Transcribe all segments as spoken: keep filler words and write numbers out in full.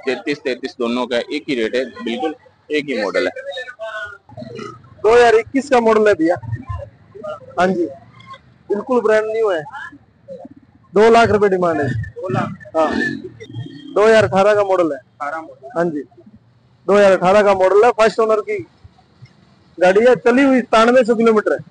तैतीस तैतीस दोनों का एक ही रेट है, बिल्कुल एक ही मॉडल है। दो हजार इक्कीस का मॉडल है भैया। हाँ जी, बिल्कुल ब्रांड न्यू है। दो लाख रुपए डिमांड है। दो लाख हाँ, दो हजार अठारह का मॉडल है। हाँ जी, दो हजार अठारह का मॉडल है, फर्स्ट ओनर की गाड़ी है, चली हुई सतानवे सौ किलोमीटर है।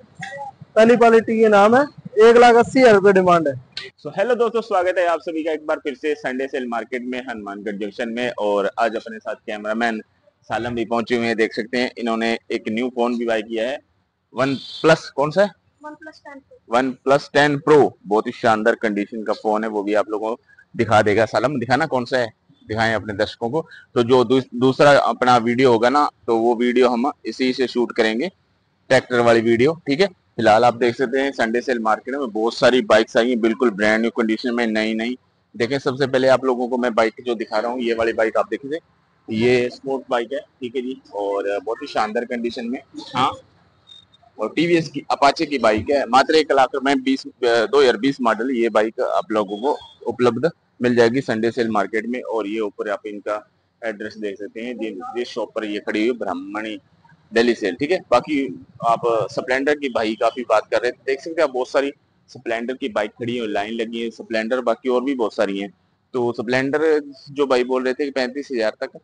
पहली क्वालिटी के नाम है, एक लाख अस्सी हजार रुपए डिमांड है। सो हेलो दोस्तों, स्वागत है आप सभी का एक बार फिर से संडे सेल मार्केट में हनुमानगढ़ जंक्शन में। और आज अपने साथ कैमरामैन सालम भी पहुंचे हुए हैं। देख सकते हैं इन्होंने एक न्यू फोन भी बाय किया है, वन प्लस कौन सा है OnePlus ten pro. OnePlus ten pro बहुत ही शानदार कंडीशन का फोन है, वो भी आप लोगों को दिखा देगा। सालम दिखाना कौन सा है, दिखाएं अपने दर्शकों को। तो जो दू, दूसरा अपना वीडियो होगा ना, तो वो वीडियो हम इसी से शूट करेंगे, ट्रैक्टर वाली वीडियो, ठीक है। फिलहाल आप देख सकते हैं संडे सेल मार्केट में बहुत सारी बाइक्स आई हैं, बिल्कुल ब्रांड न्यू कंडीशन में, नई नई। देखें, सबसे पहले आप लोगों को मैं बाइक जो दिखा रहा हूँ, ये वाली बाइक आप देखिए, ये स्पोर्ट बाइक है, ठीक है जी, और बहुत ही शानदार कंडीशन में। हाँ, और टीवीएस की अपाचे की बाइक है, मात्र एक लाख में बीस दो हजार बीस मॉडल ये बाइक आप लोगों को उपलब्ध मिल जाएगी संडे सेल मार्केट में। और ये ऊपर आप इनका एड्रेस देख सकते हैं, जिस शॉप पर ये खड़ी हुई, ब्राह्मणी दिल्ली सेल, ठीक है। बाकी आप स्प्लेंडर की भाई काफी बात कर रहे थे, देख सकते हैं आप बहुत सारी स्प्लेंडर की बाइक खड़ी है, लाइन लगी है स्प्लेंडर, बाकी और भी बहुत सारी हैं। तो स्प्लेंडर जो भाई बोल रहे थे कि पैंतीस हजार तक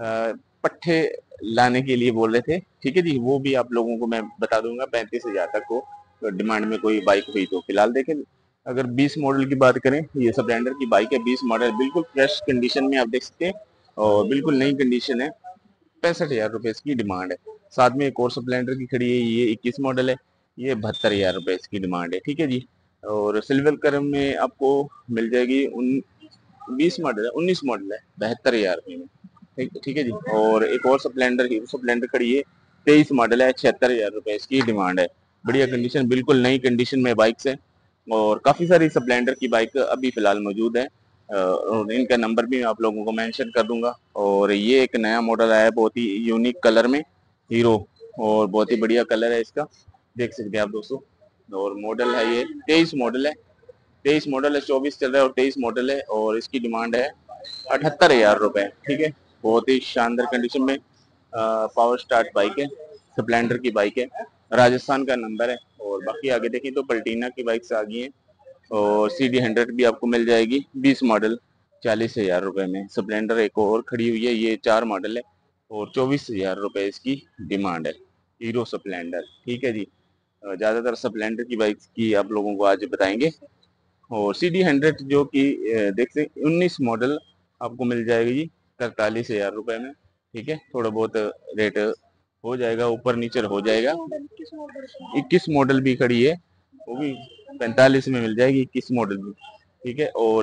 पट्टे लाने के लिए बोल रहे थे, ठीक है जी, वो भी आप लोगों को मैं बता दूंगा पैंतीस हजार तक को डिमांड में कोई बाइक हुई तो। फिलहाल देखें, अगर बीस मॉडल की बात करें, ये स्प्लेंडर की बाइक है, बीस मॉडल, बिल्कुल फ्रेश कंडीशन में आप देख सकते हैं, और बिल्कुल नई कंडीशन है। पैंसठ हजार रुपए इसकी डिमांड है। साथ में एक और स्प्लेंडर की खड़ी है, ये इक्कीस मॉडल है, ये बहत्तर हजार रुपए इसकी डिमांड है, ठीक है जी। और सिल्वर कलर में आपको मिल जाएगी, उन बीस मॉडल है, उन्नीस मॉडल है, बहत्तर हजार रुपए में, ठीक ठीक है जी। और एक और स्प्लेंडर हीरो स्प्लेंडर खड़ी है, तेईस मॉडल है, छिहत्तर हजार रुपए इसकी डिमांड है। बढ़िया कंडीशन, बिल्कुल नई कंडीशन में बाइक्स है, और काफी सारी स्प्लेंडर की बाइक अभी फिलहाल मौजूद है, और इनका नंबर भी आप लोगों को मेंशन कर दूंगा। और ये एक नया मॉडल आया है, बहुत ही यूनिक कलर में, हीरो, और बहुत ही बढ़िया कलर है इसका, देख सकते हैं आप दोस्तों। और मॉडल है ये तेईस मॉडल है, तेईस मॉडल है, चौबीस चल रहा है और तेईस मॉडल है, और इसकी डिमांड है अठहत्तर हजार रुपए, ठीक है। बहुत ही शानदार कंडीशन में पावर स्टार्ट बाइक है, स्प्लेंडर की बाइक है, राजस्थान का नंबर है। और बाकी आगे देखें तो पल्टीना की बाइक्स आ गई हैं, और सी डी हंड्रेड भी आपको मिल जाएगी, बीस मॉडल, चालीस हजार रुपए में। स्प्लेंडर एक और खड़ी हुई है, ये चार मॉडल है, और चौबीस हजार रुपए इसकी डिमांड है, हीरो स्प्लेंडर, ठीक है जी। ज्यादातर स्प्लेंडर की बाइक की आप लोगों को आज बताएंगे। और सी डी हंड्रेड जो कि देख सकते उन्नीस मॉडल आपको मिल जाएगी जी, तैतालीस हजार रुपए में, ठीक है। थोड़ा बहुत रेट हो जाएगा, ऊपर नीचे हो जाएगा। इक्कीस मॉडल भी खड़ी है, वो भी पैंतालीस में मिल जाएगी, इक्कीस मॉडल भी, ठीक है। और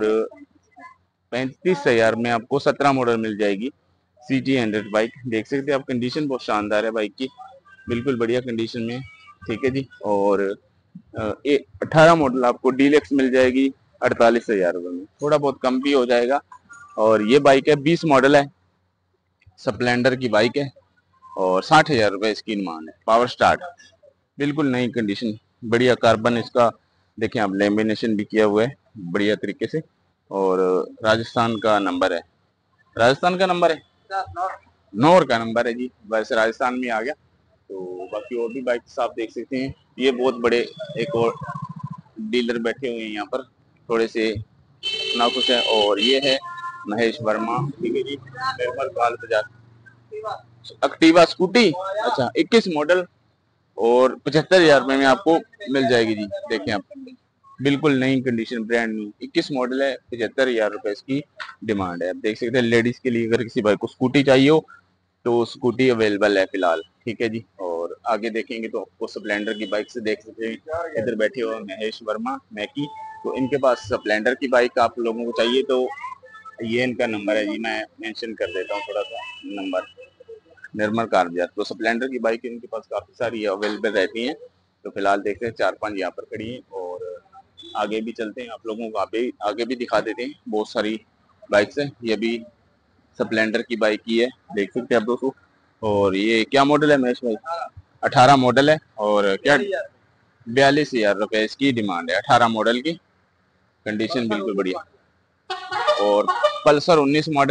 पैंतीस हजार में आपको सत्रह मॉडल मिल जाएगी, सी टी हंड्रेड बाइक, देख सकते हैं आप। कंडीशन बहुत शानदार है बाइक की, बिल्कुल बढ़िया कंडीशन में, ठीक है जी। और अठारह मॉडल आपको डीलक्स मिल जाएगी अड़तालीस हजार रुपए में, थोड़ा बहुत कम भी हो जाएगा। और ये बाइक है, बीस मॉडल है, स्प्लेंडर की बाइक है, और साठ हजार रुपए इसकी डिमांड है, पावर स्टार्ट, बिल्कुल नई कंडीशन, बढ़िया कार्बन इसका देखें आप, लेमिनेशन भी किया हुआ है बढ़िया तरीके से। और राजस्थान का नंबर है, राजस्थान का नंबर है, नौर का नंबर है जी, वैसे राजस्थान में आ गया। तो बाकी और भी बाइक्स आप देख सकते हैं, ये बहुत बड़े एक और डीलर बैठे हुए हैं यहाँ पर, थोड़े से नाखुश है। और ये है महेश वर्मा, ठीक है जी, निर्मल पाल बाजार, एक्टिवा स्कूटी, अच्छा इक्कीस मॉडल, और पचहत्तर हजार रुपए में आपको मिल जाएगी जी। देखें आप, बिल्कुल नई कंडीशन, ब्रांड न्यू, इक्कीस मॉडल है, पचहत्तर हजार रुपए इसकी डिमांड है। आप देख सकते हैं, लेडीज के लिए अगर किसी भाई को स्कूटी चाहिए हो तो स्कूटी अवेलेबल है फिलहाल, ठीक है जी। और आगे देखेंगे तो आपको स्प्लेंडर की बाइक से देख सकते हैं, इधर बैठे हुए महेश वर्मा मैकी, तो इनके पास स्प्लेंडर की बाइक आप लोगों को चाहिए तो ये इनका नंबर है जी, मैं मेंशन कर देता हूँ थोड़ा सा नंबर, निर्मल कार बाजार। तो स्प्लेंडर की बाइक इनके पास काफी सारी अवेलेबल रहती हैं। तो फिलहाल देखते हैं, चार पांच यहाँ पर खड़ी हैं, और आगे भी चलते हैं, आप लोगों को आगे आगे भी दिखा देते हैं, बहुत सारी बाइक्स है। ये भी स्प्लेंडर की बाइक ही है, देख सकते हैं आप दोस्तों। और ये क्या मॉडल है महेश भाई? अठारह मॉडल है, और क्या बयालीस हजार रुपए इसकी डिमांड है, अठारह मॉडल की, कंडीशन बिल्कुल बढ़िया। और पल्सर उन्नीस मॉडल है,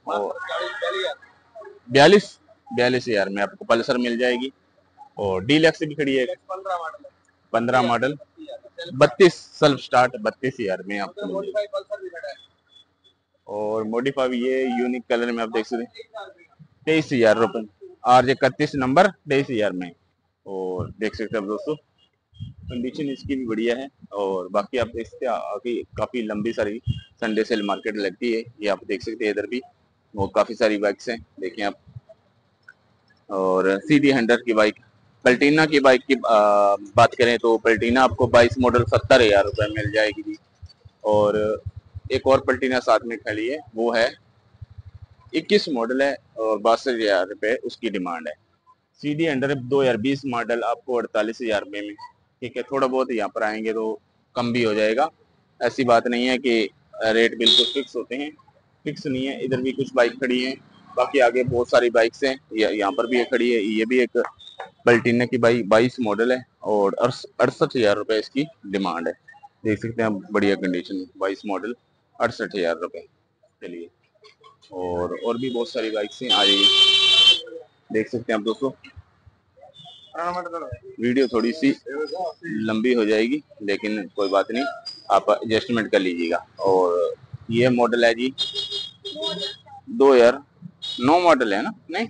और बयालीस बयालीस हजार में आपको पल्सर मिल जाएगी। और डीलक्स भी खड़ी है, पंद्रह मॉडल बत्तीस सेल्फ स्टार्ट बत्तीस हजार में आपको मिल जाएगी। और मॉडिफाई ये यूनिक कलर में आप देख सकते हैं, तेईस हजार रुपये आर जे इकतीस नंबर तेईस हजार में। और देख सकते हैं दोस्तों कंडीशन इसकी भी बढ़िया है। और बाकी आप देख सकते हैं आगे काफी लंबी सारी संडे सेल मार्केट लगती है, ये आप देख सकते हैं इधर भी वो काफी सारी बाइक्स हैं, देखें आप। और सी डी हंड्रेड की बाइक, पल्टीना की बाइक की आ, बात करें तो पल्टीना आपको बाईस मॉडल सत्तर हजार रुपये मिल जाएगी जी। और एक और पल्टीना साथ में खड़ी है, वो है इक्कीस मॉडल है और बासठ हजार रुपये उसकी डिमांड है। सी डी हंड्रेड दो हजार बीस मॉडल आपको अड़तालीस हजार रुपये में, ठीक है। थोड़ा बहुत यहाँ पर आएंगे तो कम भी हो जाएगा, ऐसी बात नहीं है कि रेट बिल्कुल फिक्स होते हैं, फिक्स नहीं है। इधर भी कुछ बाइक खड़ी हैं, बाकी आगे बहुत सारी बाइक्स हैं, यहाँ पर भी एक खड़ी है, ये भी एक पल्टीना की बाइक बाईस मॉडल है और अड़सठ हजार रुपये इसकी डिमांड है। देख सकते हैं बढ़िया कंडीशन, बाईस मॉडल अड़सठ हजार रुपये। चलिए और और भी बहुत सारी बाइक्स हैं, आ जाइए देख सकते हैं आप दोस्तों। वीडियो थोड़ी सी लंबी हो जाएगी लेकिन कोई बात नहीं, आप एडजस्टमेंट कर लीजिएगा। और ये मॉडल है जी दो हजार नौ मॉडल है ना, नहीं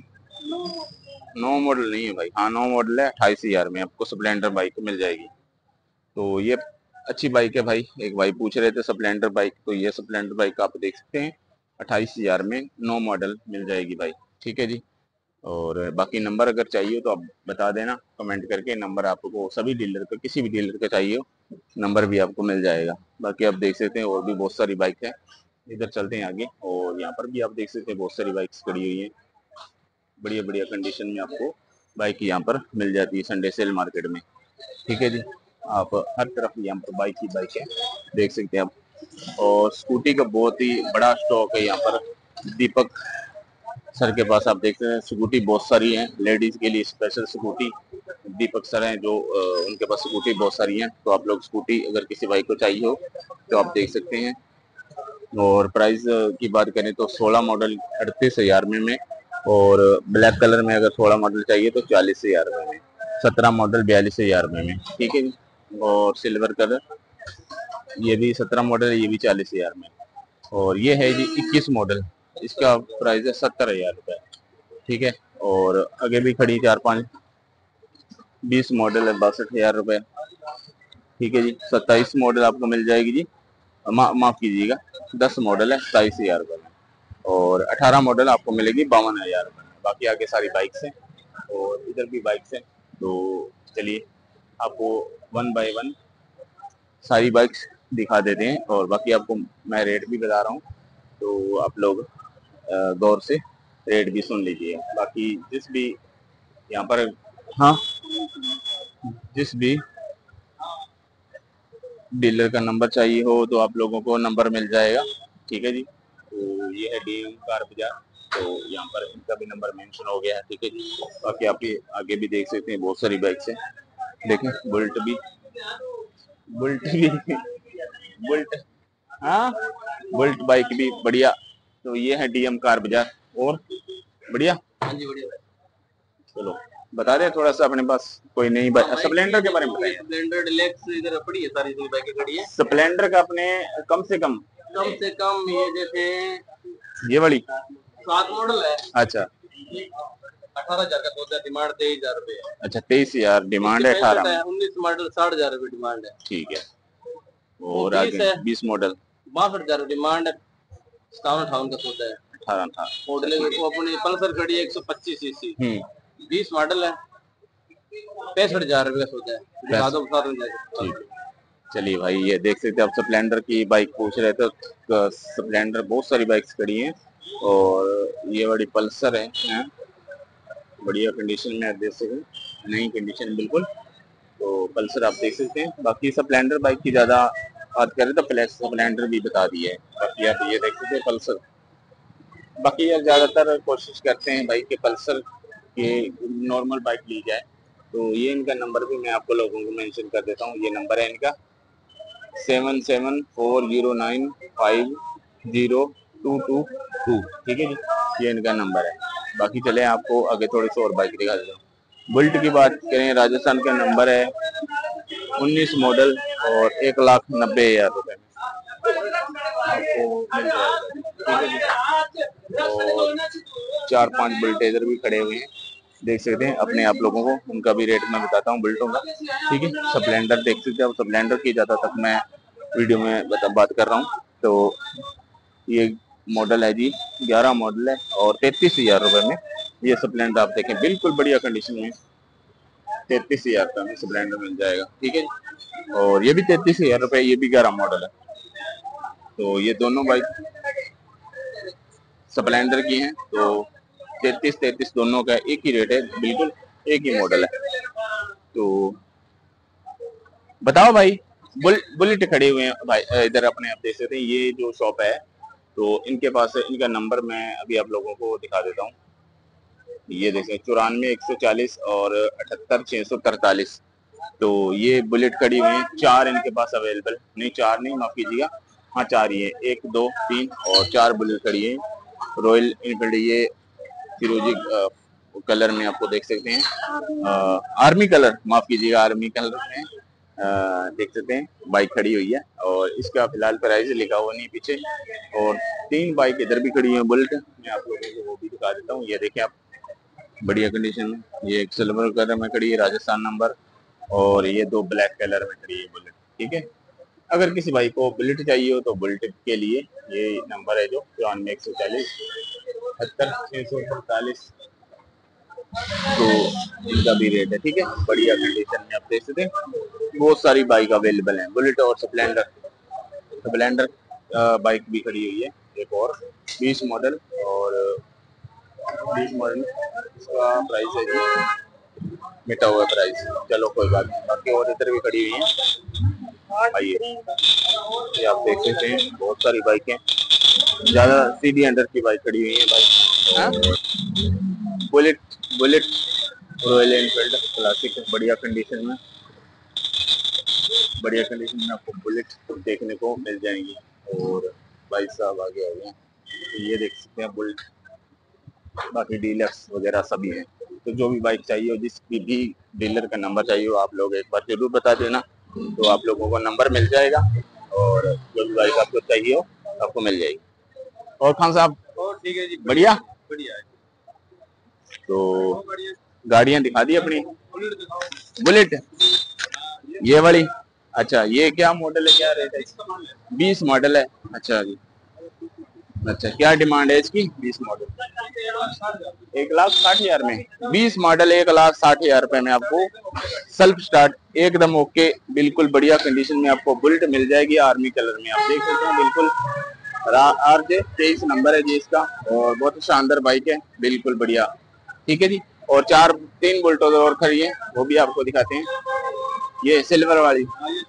नौ मॉडल नहीं है भाई, हाँ नौ मॉडल है, अट्ठाईस हजार में आपको स्प्लेंडर बाइक मिल जाएगी। तो ये अच्छी बाइक है भाई, एक भाई पूछ रहे थे स्प्लेंडर बाइक, तो ये स्प्लेंडर बाइक आप देख सकते हैं अट्ठाईस हजार में नौ मॉडल मिल जाएगी भाई, ठीक है जी। और बाकी नंबर अगर चाहिए तो आप बता देना कमेंट करके, नंबर आपको सभी डीलर का, किसी भी डीलर का चाहिए हो नंबर भी आपको मिल जाएगा। बाकी आप देख सकते हैं और भी बहुत सारी बाइक है, इधर चलते हैं आगे। और यहाँ पर भी आप देख सकते हैं बहुत सारी बाइक्स खड़ी हुई हैं, बढ़िया बढ़िया कंडीशन में आपको बाइक यहाँ पर मिल जाती है संडे सेल मार्केट में, ठीक है जी। आप हर तरफ यहाँ पर बाइक ही बाइक है, देख सकते हैं आप। और स्कूटी का बहुत ही बड़ा स्टॉक है यहाँ पर, दीपक सर के पास आप देखते हैं स्कूटी बहुत सारी हैं, लेडीज के लिए स्पेशल स्कूटी दीपक सर हैं जो आ, उनके पास स्कूटी बहुत सारी हैं। तो आप लोग स्कूटी अगर किसी बाइक को चाहिए हो तो आप देख सकते हैं। और प्राइस की बात करें तो सोलह मॉडल अड़तीस हजार में में और ब्लैक कलर में अगर सोलह मॉडल चाहिए तो चालीस हजार रुपये में, सत्रह मॉडल बयालीस हजार रुपये में, ठीक है जी। और सिल्वर कलर ये भी सत्रह मॉडल है, ये भी चालीस हजार में। और ये है जी इक्कीस मॉडल, इसका प्राइस है सत्तर हजार रुपये, ठीक है। और आगे भी खड़ी चार पांच, बीस मॉडल है बासठ हजार रुपये, ठीक है जी। सत्ताईस मॉडल आपको मिल जाएगी जी, मा, माफ कीजिएगा दस मॉडल है सताईस हजार रुपये में। और अठारह मॉडल आपको मिलेगी बावन हजार रुपये में। बाकी आगे सारी बाइक्स हैं और इधर भी बाइक्स हैं। तो चलिए आपको वन बाय वन सारी बाइक्स दिखा देते हैं और बाकी आपको मैं रेट भी बता रहा हूँ, तो आप लोग गौर से रेट भी सुन लीजिए। बाकी जिस भी यहाँ पर, हाँ जिस भी डीलर का नंबर चाहिए हो तो आप लोगों को नंबर मिल जाएगा, ठीक है जी। तो ये है डी एम कार बाजार, तो यहाँ पर इनका भी नंबर मेंशन हो गया है, ठीक है जी। बाकी आप ये आगे भी देख सकते हैं बहुत सारी बाइक्स हैं, देखें बुलेट भी बुलेट भी बुलेट, हाँ बुलेट बाइक भी बढ़िया। तो ये है डीएम कार बाजार, और बढ़िया, हाँ जी बढ़िया। चलो बता दें थोड़ा सा अपने पास कोई नई बाइक, स्प्लेंडर के बारे में बताइए। स्प्लेंडर डिलक्स इधर पड़ी है, सारी बाइकें खड़ी है। स्प्लेंडर का अपने कम से कम कम से कम ये जैसे ये वाली सात मॉडल है, अच्छा अठारह हजार का सौदा, डिमांड तेईस हजार रुपए है। अच्छा तेईस हजार डिमांड है, अठारह उन्नीस मॉडल साठ हजार रुपए डिमांड है, ठीक है। और आगे बीस मॉडल बासठ हजार डिमांड है, सतावन अठावन का सौदा है, अठारह अठारह मॉडल वो अपनी पल्सर खड़ी है एक सौ पच्चीस सीसी, बीस मॉडल है, पैंसठ हजार रुपए का सौदा है, ठीक है। चलिए भाई ये देख सकते हैं आप स्प्लेंडर की बाइक पूछ रहे थे, तो स्प्लेंडर बहुत सारी बाइक्स खड़ी हैं और ये बड़ी पल्सर है, है? बढ़िया कंडीशन में आप देख सकते हैं, नई कंडीशन बिल्कुल। तो पल्सर आप देख सकते हैं। बाकी स्प्लेंडर बाइक की ज़्यादा बात करें तो स्प्लेंडर भी बता दी है। बाकी आप ये देख सकते हैं पल्सर, बाकी यार ज़्यादातर कोशिश करते हैं भाई कि पल्सर के नॉर्मल बाइक ली जाए। तो ये इनका नंबर भी मैं आपको लोगों को मेंशन कर देता हूँ, ये नंबर है इनका seven seven four zero nine five zero two two two, ठीक है जी। ये इनका नंबर है। बाकी चले आपको आगे थोड़ी सी और बाइक दिखा देता हूँ। बुलेट की बात करें, राजस्थान का नंबर है उन्नीस मॉडल और एक लाख नब्बे हजार रुपए में आपको मिल जाएगा। और चार पांच बुलेट इधर भी खड़े हुए हैं, देख सकते हैं अपने आप लोगों को। उनका भी रेट मैं बताता हूँ बुलेटों का, ठीक है। स्प्लेंडर देख सकते हैं, स्प्लेंडर की ज्यादा तक मैं वीडियो में बता बात कर रहा हूँ। तो ये मॉडल है जी, ग्यारह मॉडल है और तैतीस हजार रुपए में ये स्प्लेंडर आप देखें, बिल्कुल बढ़िया कंडीशन में तैतीस हजार रुपए में स्प्लेंडर मिल जाएगा, ठीक है। और ये भी तैतीस हजार रुपए, ये भी ग्यारह मॉडल है। तो ये दोनों बाइक स्प्लेंडर की हैं, तो तैतीस तैतीस दोनों का एक ही रेट है, बिल्कुल एक ही मॉडल है। तो बताओ भाई, बुल, बुलेट खड़े हुए हैं भाई इधर अपने, आप देख सकते हैं ये जो शॉप है, तो इनके पास इनका नंबर मैं अभी आप लोगों को दिखा देता हूँ। ये देखें, चौरानवे एक सौ चालीस और अठहत्तर छह सौ तरतालीस। तो ये बुलेट खड़ी हुई है, चार इनके पास अवेलेबल, नहीं चार नहीं, माफ कीजिएगा, हाँ चार ही है, एक दो तीन और चार बुलेट खड़ी है। रॉयल इनफील्ड, ये फिरोजी कलर में आपको देख सकते हैं, आ, आर्मी कलर, माफ कीजिएगा आर्मी कलर में आ, देख सकते हैं बाइक खड़ी हुई है। और इसका फिलहाल प्राइस लिखा हुआ नहीं पीछे। और तीन बाइक इधर भी खड़ी है बुलेट, मैं आप लोगों को वो भी दिखा देता हूँ। ये देखें आप, बढ़िया कंडीशन में, ये एक सिल्वर कलर में खड़ी है, राजस्थान नंबर, और ये दो ब्लैक कलर में खड़ी है बुलेट, ठीक है। अगर किसी भाई को बुलेट चाहिए हो तो बुलेट के लिए ये नंबर है जो चौरानवे एक सौ चालीस अठहत्तर छह सौ पैंतालीस, तो इनका भी रेट है, ठीक है। बढ़िया कंडीशन में आप देख सकते हैं, बहुत सारी बाइक अवेलेबल है, बुलेट और स्प्लेंडर। स्प्लेंडर बाइक भी खड़ी हुई है एक और, बीस मॉडल, और बीस मॉडल इसका प्राइस है जी मिटा हुआ प्राइस, चलो कोई बात नहीं। बाकी और इधर भी खड़ी हुई है, आइए ये आप देख सकते हैं, बहुत सारी बाइकें, ज्यादा सीडी अंडर की बाइक खड़ी हुई है bike. Bullet Bullet Royal Enfield Classic, बढ़िया कंडीशन में, बढ़िया कंडीशन में आपको बुलेट देखने को मिल जाएंगी। और भाई साहब आगे आ गए, तो ये देख सकते हैं बुलेट, बाकी डीलर्स वगैरह सभी हैं। तो जो भी बाइक चाहिए हो, जिसकी भी डीलर का नंबर चाहिए हो, आप लोग एक बार जरूर बता देना, तो आप लोगों को नंबर मिल जाएगा। और जो भी बाइक आपको चाहिए हो आपको मिल जाएगी। और खान साहब, ठीक है जी, बढ़िया बढ़िया है। तो गाड़ियां दिखा दी अपनी, बुलेट ये वाली, अच्छा ये क्या मॉडल है, क्या रेट है? बीस मॉडल है, अच्छा जी, अच्छा क्या डिमांड है इसकी? बीस मॉडल एक लाख साठ हजार में, बीस मॉडल एक लाख साठ हजार रुपए में आपको सेल्फ स्टार्ट एकदम ओके, बिल्कुल बढ़िया कंडीशन में आपको बुलेट मिल जाएगी, आर्मी कलर में आप देख सकते हैं, बिल्कुल आर जे तेईस नंबर है जी इसका, और बहुत शानदार बाइक है, बिल्कुल बढ़िया, ठीक है जी। और चार तीन बुलेट और खड़ी है, वो भी आपको दिखाते हैं। ये सिल्वर वाली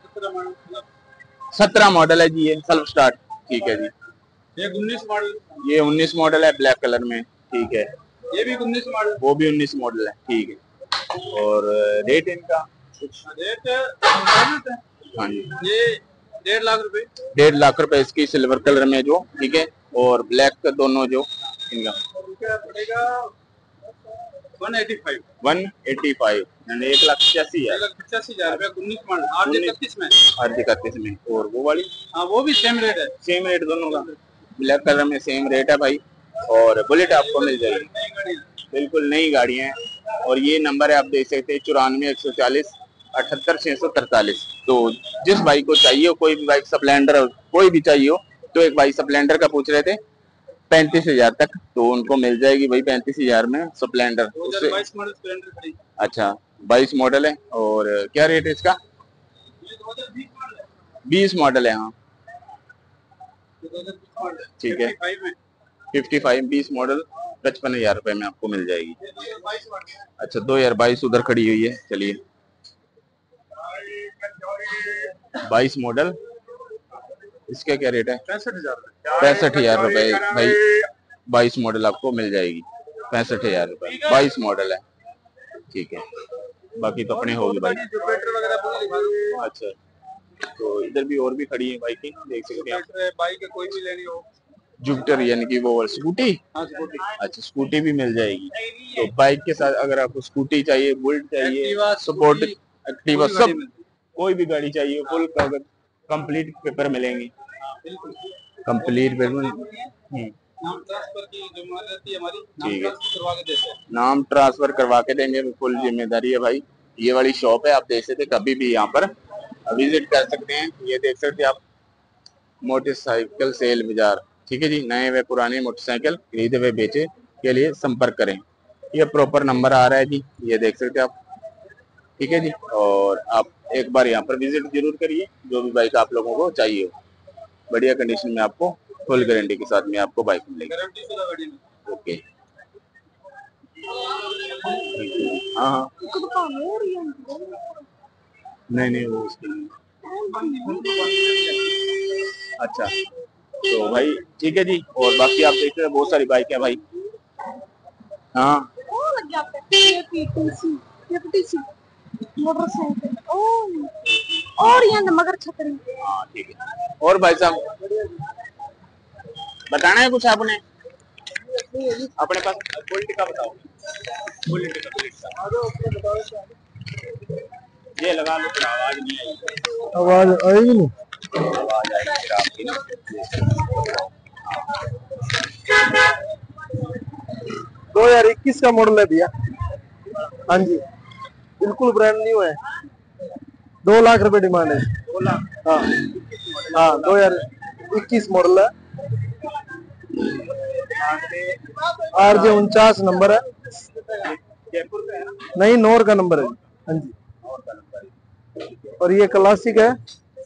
सत्रह मॉडल है जी, ये सेल्फ स्टार्ट, ठीक है जी। ये उन्नीस मॉडल, ये उन्नीस मॉडल है ब्लैक कलर में, ठीक है। ये भी उन्नीस मॉडल, वो भी उन्नीस मॉडल है, ठीक है। और रेट इनका कुछ रेट हाँ जी, ये डेढ़ लाख रुपए, डेढ़ लाख रुपए इसकी सिल्वर कलर में जो, ठीक है। और ब्लैक का दोनों जो इनका पड़ेगा one eighty five, one eighty five यानी एक लाख पचासी हजार पचासी हजार रुपया, उन्नीस मॉडल आठ इकतीस में, आठ इकतीस में। और वो वाली, हाँ वो भी सेम रेट है, सेम रेट दोनों का, ब्लैक कलर में सेम रेट है भाई। और बुलेट आपको मिल जाएगी, बिल्कुल नई गाड़ी है। और ये नंबर है आप देख सकते हैं, चौरानवे एक सौ चालीस अठहत्तर छह सौ तरतालीस। तो जिस भाई को चाहिए हो, कोई भी बाइक स्प्लेंडर कोई भी चाहिए हो, तो एक भाई स्प्लेंडर का पूछ रहे थे पैंतीस हजार तक, तो उनको मिल जाएगी भाई पैंतीस हजार में स्प्लेंडर। अच्छा बाईस मॉडल है, और क्या रेट है इसका? बीस मॉडल है, हाँ ठीक है, फिफ्टी फाइव बीस मॉडल पचपन हजार रुपए में आपको मिल जाएगी। अच्छा दो हजार बाईस उधर खड़ी हुई है, चलिए बाईस मॉडल, इसका क्या रेट है? पैंसठ हजार पैंसठ हजार रुपए भाई, बाईस मॉडल आपको मिल जाएगी पैंसठ हजार रुपए, बाईस मॉडल है, ठीक है। बाकी तो अपने होगी भाई। अच्छा तो इधर भी और भी खड़ी है बाइक, देख सकते हैं बाइक कोई भी लेनी हो जुपिटर यानी कि वो स्कूटी। हाँ स्कूटी। अच्छा, स्कूटी भी मिल जाएगी। तो बाइक के साथ अगर आपको स्कूटी चाहिए, बुलेट चाहिए, सपोर्ट, एक्टिवा, सब कोई भी गाड़ी चाहिए, फुल कागज कंप्लीट पेपर मिलेंगे। Complete paper. नाम ट्रांसफर की जिम्मेदारी रहती है हमारी। ठीक है, करवा के देते हैं। नाम ट्रांसफर करवा के देंगे, फुल जिम्मेदारी है भाई। ये वाली शॉप है, आप देख सकते कभी भी यहाँ पर विजिट कर सकते हैं। ये देख सकते हैं आप, मोटरसाइकिल सेल बाजार। ठीक है जी, नए व पुराने मोटरसाइकिल खरीदे व बेचे के लिए संपर्क करें। ये प्रॉपर नंबर आ रहा है जी, ये देख सकते हैं आप। ठीक है जी, और आप एक बार यहाँ पर विजिट जरूर करिए, जो भी बाइक आप लोगों को चाहिए हो। बढ़िया कंडीशन में आपको फुल गारंटी के साथ में आपको बाइक मिलेगी। ओके, हाँ हाँ, नहीं नहीं वो उसके लिए। अच्छा, तो भाई ठीक है जी। और बाकी आप देखते हैं बहुत सारी बाइक है भाई। हाँ मोटरसाइकिल और यहाँ मगर छतरी। हाँ ठीक है। और भाई साहब बताना है कुछ आपने अपने पास? बुलेट का बताओ, बुलेट का, बुलेट का ये लगा लो, फिर आवाज नहीं आएगी। आवाज आएगी नहीं, आवाज आएगी फिर आपकी ना। दो हजार इक्कीस का मॉडल है भैया। हाँ जी, बिल्कुल ब्रांड न्यू है। दो लाख रुपए डिमांड है। दो लाख हाँ हाँ, दो हजार इक्कीस मॉडल है। आर जे उनचास नंबर है। जयपुर का है ना? नहीं, नौर का नंबर है। हाँ जी, नौर का नंबर है। और ये क्लासिक है,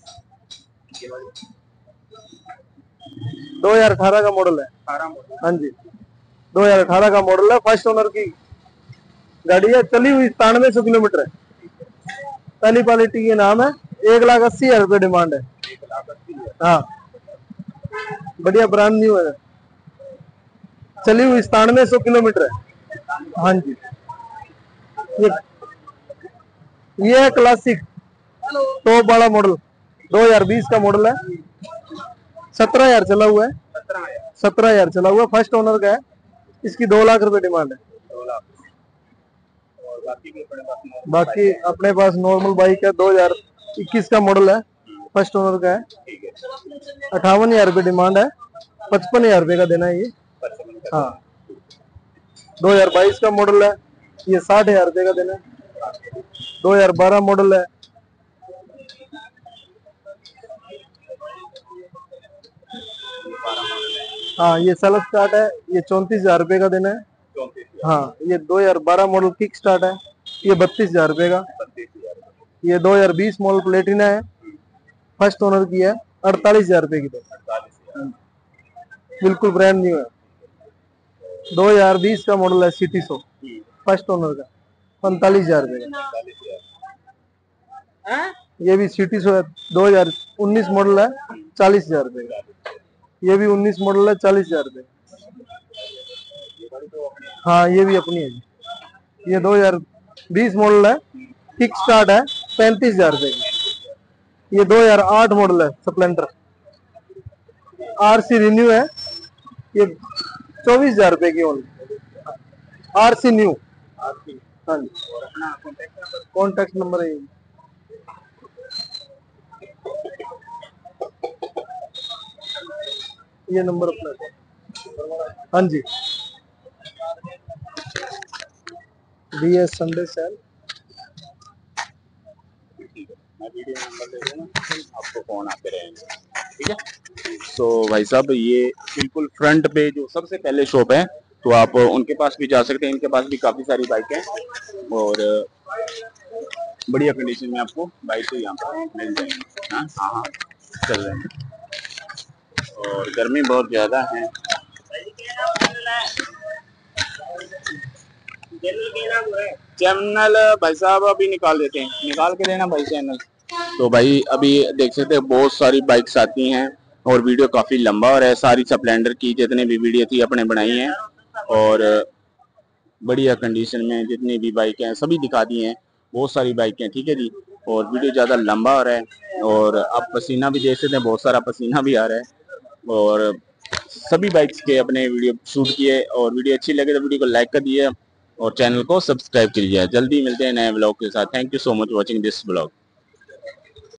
दो हजार अठारह का मॉडल है। हाँ जी, दो हजार अठारह का मॉडल है, फर्स्ट ओनर की गाड़ी है, चली हुई सतानवे सौ किलोमीटर है। पहली क्वालिटी के नाम है, एक लाख अस्सी हजार रुपये डिमांड है। हाँ, बढ़िया ब्रांड न्यू है, चली हुई सतानवे सौ किलोमीटर है। हाँ जी, ये ये है क्लासिक टॉप वाला मॉडल, दो हजार बीस का मॉडल है। सत्रह हजार चला हुआ है, सत्रह हजार चला हुआ है, फर्स्ट ओनर का है। इसकी दो लाख रुपए डिमांड है। दो लाख। और बाकी के अपने पास बाकी अपने पास नॉर्मल बाइक है, दो हजार इक्कीस का मॉडल है, फर्स्ट ओनर का है। अट्ठावन हजार रुपये डिमांड है, पचपन हजार रुपये का देना है ये। हाँ, दो हजार बाईस का मॉडल है, ये साठ हजार रुपये का देना है। दो हजार बारह मॉडल है, हाँ ये सेल्फ स्टार्ट है, ये चौंतीस हजार रुपये का देना है। हाँ, ये दो हजार बारह मॉडल किक स्टार्ट है, ये बत्तीस हजार रुपये का। ये दो हजार बीस मॉडल प्लेटिना है, फर्स्ट ओनर की है, अड़तालीस हजार रुपये की। बिल्कुल ब्रांड न्यू है। दो हजार बीस का मॉडल है, सिटी सो, फर्स्ट ओनर का, पैंतालीस हजार रुपये का। ये भी सिटी सो है, दो हजार उन्नीस मॉडल है, चालीस हजार रुपये का। ये भी उन्नीस मॉडल है, चालीस हजार रुपये। हाँ, ये भी अपनी है जी। ये दो हजार बीस मॉडल है, किक स्टार्ट है, पैंतीस हजार रुपये की। ये दो हजार आठ मॉडल है, स्प्लेंडर, आरसी रिन्यू है, ये चौबीस हजार रुपये की ओनली, आरसी न्यू। हाँ जी, कॉन्टेक्ट नंबर है ये नंबर अपना। हाँ जी, बी एस संडे सेल, आपको फोन आते रहेंगे। ठीक है, तो भाई साहब ये बिल्कुल फ्रंट पे जो सबसे पहले शॉप है, तो आप उनके पास भी जा सकते हैं। इनके पास भी काफी सारी बाइक है और बढ़िया कंडीशन में आपको बाइक तो यहाँ पर मिल जाएंगी। हाँ हाँ हाँ, चल रहे हैं और गर्मी बहुत ज्यादा है। चैनल भाई साहब अभी निकाल देते हैं, निकाल के देना भाई चैनल। तो भाई अभी देख सकते हैं बहुत सारी बाइक्स आती हैं और वीडियो काफी लंबा हो रहा है। सारी स्प्लेंडर की जितनी भी वीडियो थी अपने बनाई हैं और बढ़िया कंडीशन में जितनी भी बाइक हैं सभी दिखा दी हैं। बहुत सारी बाइक हैं, ठीक है जी। और वीडियो ज़्यादा लंबा हो रहा है और आप पसीना भी देख सकते हैं, बहुत सारा पसीना भी आ रहा है। और सभी बाइक्स के अपने वीडियो शूट किए, और वीडियो अच्छी लगे तो वीडियो को लाइक कर दिए और चैनल को सब्सक्राइब कीजिए। जल्दी मिलते हैं नए ब्लॉग के साथ। Thank you so much watching this blog.